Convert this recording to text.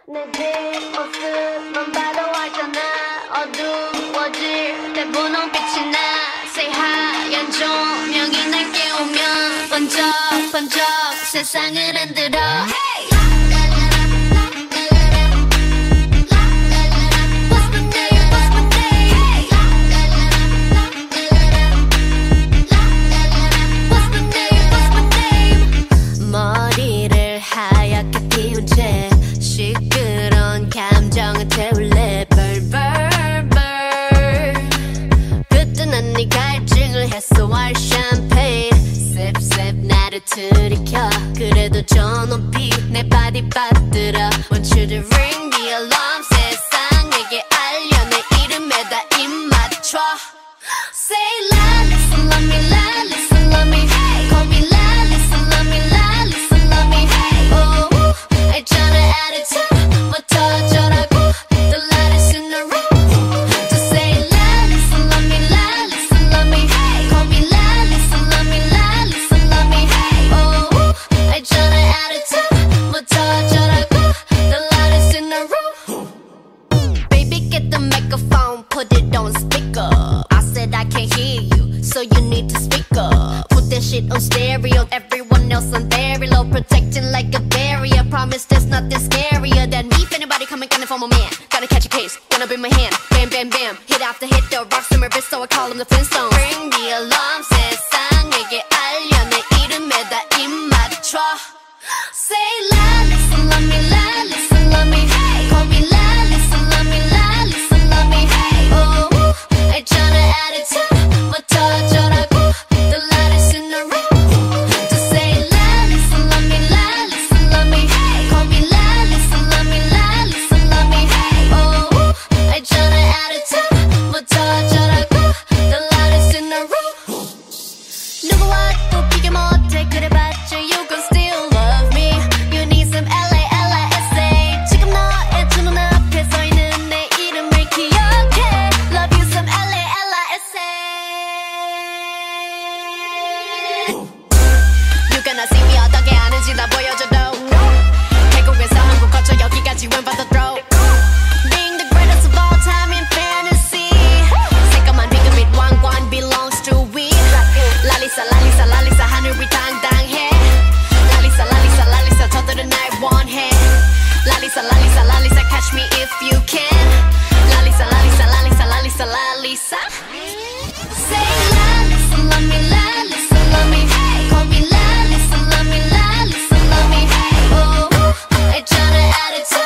내 뒷모습만 봐도 알잖아. 어두워질 때 분홍빛이 나. 새하얀 조명이 날 깨우면 번쩍번쩍 세상을 흔들어. 머리를 하얗게 띄운 채 시끄러운 감정을 태울래. 벌벌벌 그때는 네 갈증을 해소할 샴페인 셉셉 나를 들이켜. 그래도 저 높이 내 바디 받들어. Want you to ring the alarm. 세상에게 알려 내 이름에다 입 맞춰. Say LALISA love me, LALISA love me. Call me LALISA love me, LALISA love me. Oh, 알잖아 attitude부터 어쩌라고. The loudest in the room. Just say LALISA love me, LALISA love me. Call me LALISA love me, LALISA love me. Oh, 알잖아 attitude부터 어쩌라고. The loudest in the room. Baby get the microphone, put it on speaker. I said I can't hear you, so you need to speak up. Put that shit on stereo, everyone else on very low, protecting like a barrier. Promise there's nothing scarier than me. If anybody coming for my man, gotta catch a case, gonna be my hand. Bam bam bam, hit after hit, the rocks in my wrist, so I call them the Flintstones. Ring the alarm, 세상에게 알려 내 이름에다 입 맞춰. Say LALISA love me, LALISA love me. Call me LALISA love me, LALISA love me. Oh, 알잖아 attitude부터 어쩌라고. The loudest in the room. Just say LALISA love me, LALISA love me. Call me LALISA love me, LALISA love me. Oh, 알잖아 attitude부터 어쩌라고. The loudest in the room. 누구와도 비교 못해 그래봤자 you gon' still love me. You need some LALISA. 지금 너의 두 눈앞에 서있는 내 이름을 기억해. Love you some LALISA. You gonna see me 어떻게 하는지 다 보여줘도. 태국에서 한국 거쳐 여기까지 when by the throat. Being the greatest of all time in fantasy. 새까만 핑크빛 왕관 belongs to we. LALISA LALISA LALISA 하늘이 당당해. LALISA LALISA LALISA 저들은 날 원해. LALISA LALISA LALISA catch me if you can. LALISA LALISA LALISA LALISA LALISA. Say LALISA love me, LALISA love me. Call me LALISA love me, LALISA love me. Oh, 알잖아 attitude.